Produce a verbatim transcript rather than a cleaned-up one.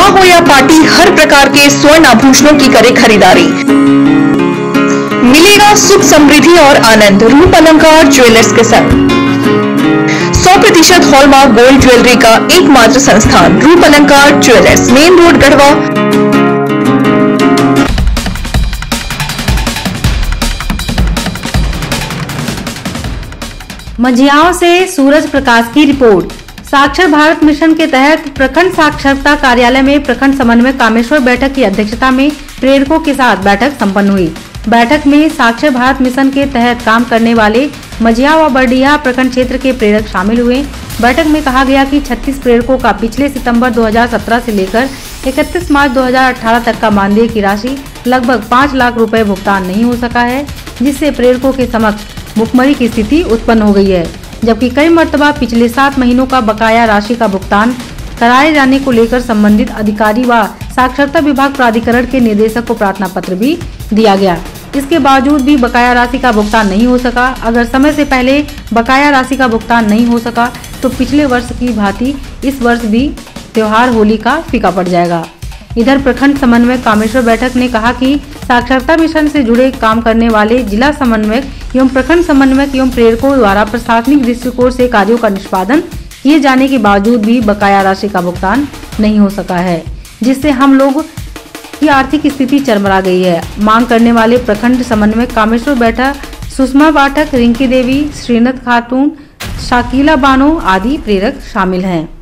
विवाह हो या पार्टी, हर प्रकार के स्वर्ण आभूषणों की करे खरीदारी। मिलेगा सुख, समृद्धि और आनंद रूप अलंकार ज्वेलर्स के संग। सौ प्रतिशत हॉलमार्क गोल्ड ज्वेलरी का एकमात्र संस्थान Roop Alankar jewellers, main road Garhwa. मंझियाओं से सूरज प्रकाश की रिपोर्ट। साक्षर भारत मिशन के तहत प्रखंड साक्षरता कार्यालय में प्रखंड समन्वयक कामेश्वर बैठक की अध्यक्षता में प्रेरकों के साथ बैठक संपन्न हुई। बैठक में साक्षर भारत मिशन के तहत काम करने वाले मंझिया व बरडीहा प्रखंड क्षेत्र के प्रेरक शामिल हुए। बैठक में कहा गया कि छत्तीस प्रेरकों का पिछले सितंबर दो हज़ार सत्रह से लेकर इकतीस मार्च दो हज़ार अठारह तक का मानदेय की राशि लगभग पाँच लाख रुपए भुगतान नहीं हो सका है, जिससे प्रेरकों के समक्ष भुखमरी की स्थिति उत्पन्न हो गई है। जबकि कई मर्तबा पिछले सात महीनों का बकाया राशि का भुगतान कराए जाने को लेकर संबंधित अधिकारी व साक्षरता विभाग प्राधिकरण के निदेशक को प्रार्थना पत्र भी दिया गया। इसके बावजूद भी बकाया राशि का भुगतान नहीं हो सका। अगर समय से पहले बकाया राशि का भुगतान नहीं हो सका तो पिछले वर्ष की भांति इस वर्ष भी त्योहार होली का फीका पड़ जाएगा। इधर प्रखंड समन्वयक कामेश्वर बैठक ने कहा कि साक्षरता मिशन से जुड़े काम करने वाले जिला समन्वयक एवं प्रखंड समन्वयक एवं प्रेरकों द्वारा प्रशासनिक दृष्टिकोण से कार्यों का निष्पादन किए जाने के बावजूद भी बकाया राशि का भुगतान नहीं हो सका है, जिससे हम लोग की आर्थिक स्थिति चरमरा गई है। मांग करने वाले प्रखंड समन्वयक कामेश्वर बैठक, सुषमा पाठक, रिंकी देवी, श्रीनाथ खातून, शाकिला बानो आदि प्रेरक शामिल हैं।